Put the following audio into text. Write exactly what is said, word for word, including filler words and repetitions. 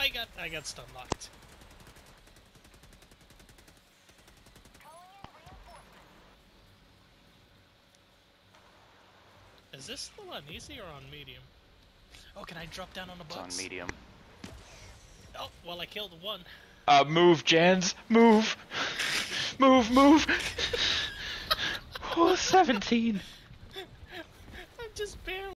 I got I got stun locked. Is this still on easy or on medium? Oh, can I drop down on the box? It's on medium. Oh, well, I killed one. Uh, move, Jans! Move! Move, move! Oh, seventeen! I'm just barely